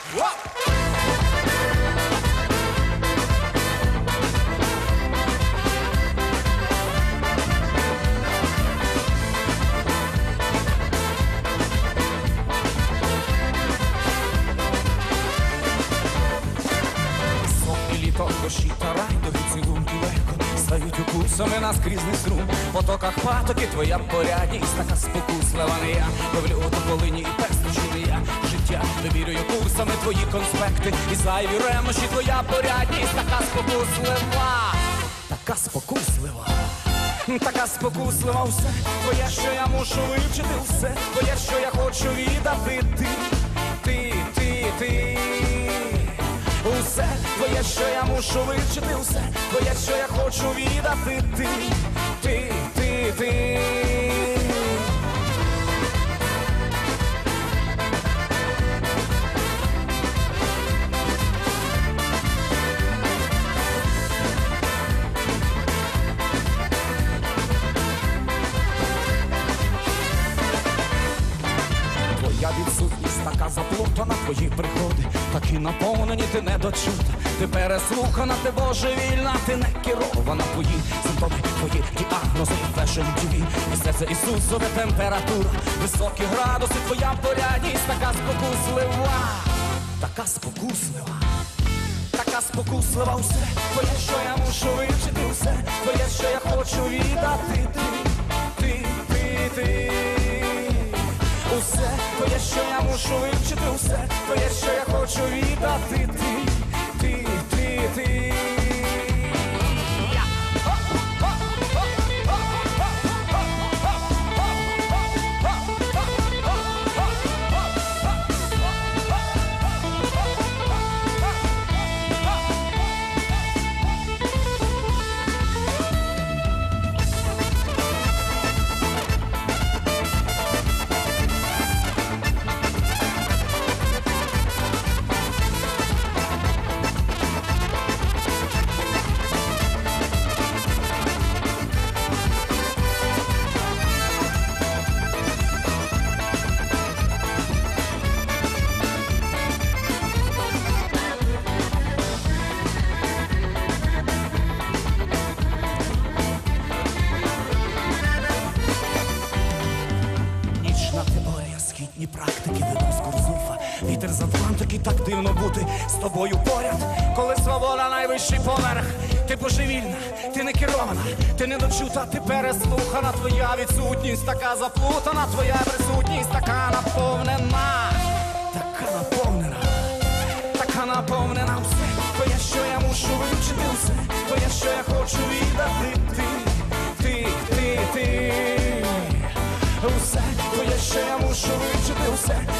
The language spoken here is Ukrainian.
Дощі та райдові цілунки легко стають укусами наскрізний струм. В потоках патоки твоя порядність така спокуслива. Не я ловлю до полині і пестичі не я життя довірюю курсами твої конспекти і зайві ремощі. Твоя порядність така спокуслива, така спокуслива, така спокуслива. Все твоє, що я мушу вивчити, все твоє, що я хочу віддати. Ти усе твоє, що я мушу вивчити, усе твоє, що я хочу віддати. Ти Твоя відсутність така заплутана, твої приходи такі наповнені, ти недочута, ти переслухана, ти божевільна, ти не керована. Твої симптоми, твої діагнози, фешн ТВ, і серце Ісусове температура, високі градуси, твоя порядність така спокуслива, така спокуслива, така спокуслива. Усе твоє, що я мушу вивчити, усе твоє, що я хочу віддати. Ти усе твоє, що я мушу вивчити, усе твоє, що я хочу віддати. Ти Ні практики, видом з Курзуфа, вітер з Атлантики, так дивно бути з тобою поряд, коли свобода найвищий поверх. Ти божевільна, ти не керована, ти недочута, ти переслухана. Твоя відсутність така заплутана, твоя присутність така наповнена, така наповнена, така наповнена. Все твоє, що я мушу вивчити, все твоє, що я хочу віддати. Ти усе твоє, що я мушу вивчити, усе